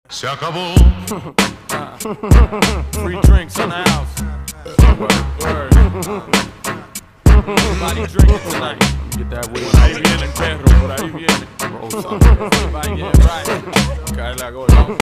Se acabó. Free drinks in the house. Word. Everybody drinking tonight. Get that weed. Por ahí viene el perro, por ahí viene. Roll something. Everybody get right. Cae la gorda.